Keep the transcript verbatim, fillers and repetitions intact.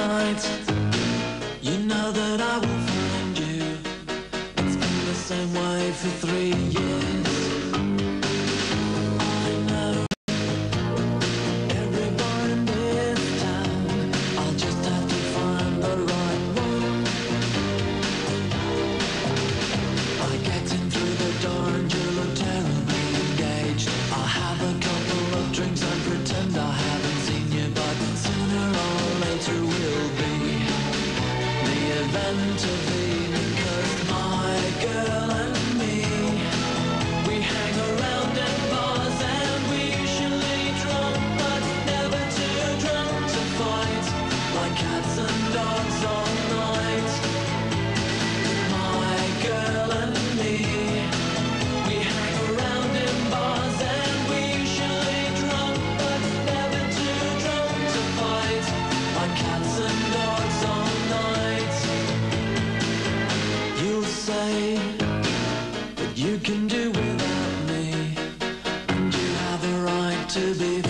night. You know that I will find you. It's been the same way for three years. I know every bar in this town. I'll just have to find the right one. I get in through the door and you look terribly engaged. I'll have a couple of drinks and pretend I haven't seen you, but sooner or later will be the event of the evening. 'Cause my girl and me, we hang around in bars and we usually drunk, but never too drunk to fight, like cats and dogs all night. My girl and me, we hang around in bars and we usually drunk, but never too drunk to fight, like cats and dogs all night. You'll say that you can do without me, and you have a right to be